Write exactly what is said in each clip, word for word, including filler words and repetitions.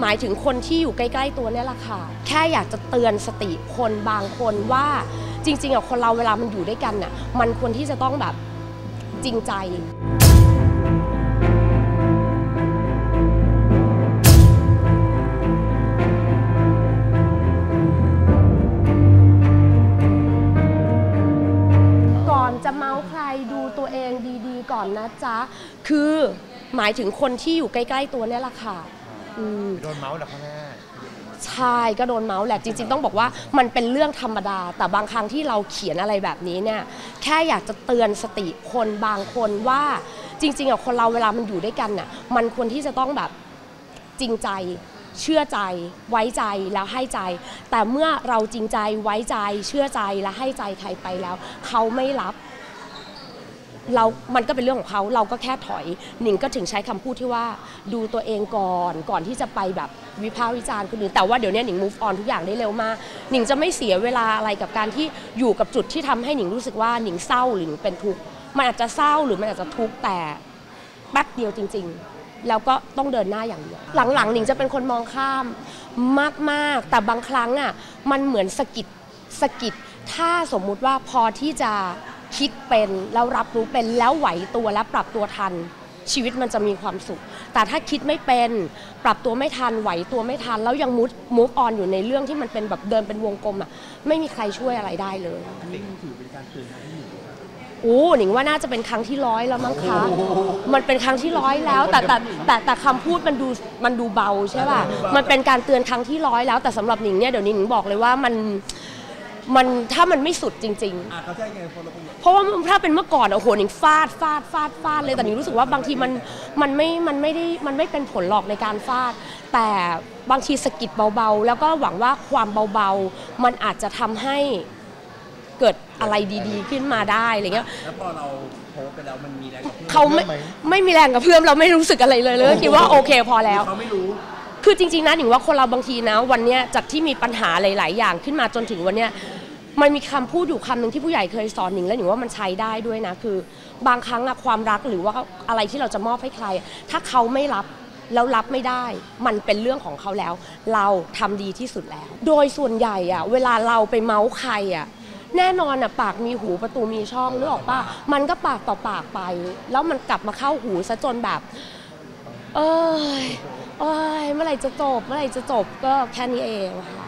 หมายถึงคนที่อยู่ใกล้ๆตัวนี่แหละค่ะแค่อยากจะเตือนสติคนบางคนว่าจริงๆอะคนเราเวลามันอยู่ด้วยกันน่ะมันควรที่จะต้องแบบจริงใจก่อนจะเมาใครดูตัวเองดีๆก่อนนะจ๊ะคือหมายถึงคนที่อยู่ใกล้ๆตัวนี่แหละค่ะโดนเมาส์เหรอคะแม่ใช่ก็โดนเมาส์แหละจริงๆต้องบอกว่ามันเป็นเรื่องธรรมดาแต่บางครั้งที่เราเขียนอะไรแบบนี้เนี่ยแค่อยากจะเตือนสติคนบางคนว่าจริงๆอะคนเราเวลามันอยู่ด้วยกันน่ะมันควรที่จะต้องแบบจริงใจเชื่อใจไว้ใจแล้วให้ใจแต่เมื่อเราจริงใจไว้ใจเชื่อใจและให้ใจใครไปแล้วเขาไม่รับเรามันก็เป็นเรื่องของเขาเราก็แค่ถอยหนิงก็ถึงใช้คำพูดที่ว่าดูตัวเองก่อนก่อนที่จะไปแบบวิพากษ์วิจารณ์คนอื่นแต่ว่าเดี๋ยวนี้หนิง move on ทุกอย่างได้เร็วมากหนิงจะไม่เสียเวลาอะไรกับการที่อยู่กับจุดที่ทำให้หนิงรู้สึกว่าหนิงเศร้าหรือหนิงเป็นทุกข์มันอาจจะเศร้าหรือมันอาจจะทุกข์แต่แป๊บเดียวจริงๆแล้วก็ต้องเดินหน้าอย่างเดียวหลังๆหนิงจะเป็นคนมองข้ามมากๆแต่บางครั้งอ่ะมันเหมือนสะกิดสะกิดถ้าสมมุติว่าพอที่จะคิดเป็นแล้วรับรู้เป็นแล้วไหวตัวและปรับตัวทันชีวิตมันจะมีความสุขแต่ถ้าคิดไม่เป็นปรับตัวไม่ทันไหวตัวไม่ทันแล้วยังมุดมูฟออนอยู่ในเรื่องที่มันเป็นแบบเดินเป็นวงกลมอ่ะไม่มีใครช่วยอะไรได้เลยนี่ถือเป็นการเตือนให้หนิงโอ้หนิงว่าน่าจะเป็นครั้งที่ร้อยแล้วมั้งคะมันเป็นครั้งที่ร้อยแล้วแต่แต่แต่แต่คำพูดมันดูมันดูเบาใช่ป่ะมันเป็นการเตือนครั้งที่ร้อยแล้วแต่สำหรับหนิงเนี่ยเดี๋ยวนี้หนิงบอกเลยว่ามันมันถ้ามันไม่สุดจริงๆเพราะว่าถ้าเป็นเมื่อก่อนโอ้โหหนิงฟาดฟาดฟาดฟาดเลยแต่หนิงรู้สึกว่าบางทีมันมันไม่มันไม่ได้มันไม่เป็นผลหรอกในการฟาดแต่บางทีสะกิดเบาๆแล้วก็หวังว่าความเบาๆมันอาจจะทำให้เกิดอะไรดีๆขึ้นมาได้อะไรเงี้ยแล้วพอเราโพสไปแล้วมันมีแรงกระเพื่อมเขาไม่ไม่มีแรงกระเพื่อมเราไม่รู้สึกอะไรเลยเลยคิดว่าโอเคพอแล้วเขาไม่รู้คือจริงๆนะหนิงว่าคนเราบางทีนะวันนี้จากที่มีปัญหาหลายๆอย่างขึ้นมาจนถึงวันนี้มันมีคำพูดอยู่คำหนึ่งที่ผู้ใหญ่เคยสอนหนิงแล้วหนิงว่ามันใช้ได้ด้วยนะคือบางครั้งอะความรักหรือว่าอะไรที่เราจะมอบให้ใครถ้าเขาไม่รับแล้วรับไม่ได้มันเป็นเรื่องของเขาแล้วเราทำดีที่สุดแล้วโดยส่วนใหญ่อะเวลาเราไปเมาส์ใครอะแน่นอนอะปากมีหูประตูมีช่องนึกออกป่ะมันก็ปากต่อปากไปแล้วมันกลับมาเข้าหูซะจนแบบเอ้ยเอ้ยเมื่อไหร่จะจบเมื่อไหร่จะจบก็แค่นี้เองค่ะ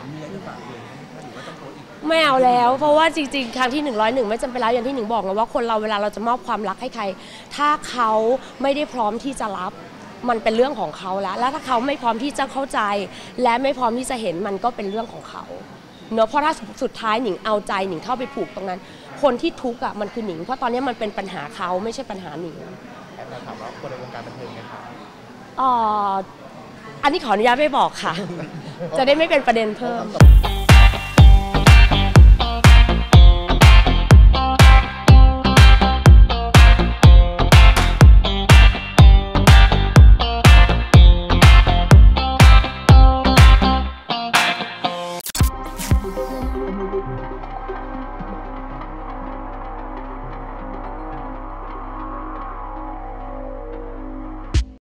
ไม่เอาแล้วเพราะว่าจริงๆครั้งที่หนึ่งร้อยเอ็ดไม่จำเป็นแล้วอย่างที่หนิงบอกนะว่าคนเราเวลาเราจะมอบความรักให้ใครถ้าเขาไม่ได้พร้อมที่จะรับมันเป็นเรื่องของเขาแล้วแล้วถ้าเขาไม่พร้อมที่จะเข้าใจและไม่พร้อมที่จะเห็นมันก็เป็นเรื่องของเขาเนอะเพราะถ้าสุดท้ายหนิงเอาใจหนิงเข้าไปผูกตรงนั้นคนที่ทุกข์อ่ะมันคือหนิงเพราะตอนนี้มันเป็นปัญหาเขาไม่ใช่ปัญหาหนิงแอบถามว่าคนในวงการบันเทิงไหมคะอ๋ออันนี้ขออนุญาตไม่บอกค่ะจะได้ไม่เป็นประเด็นเพิ่ม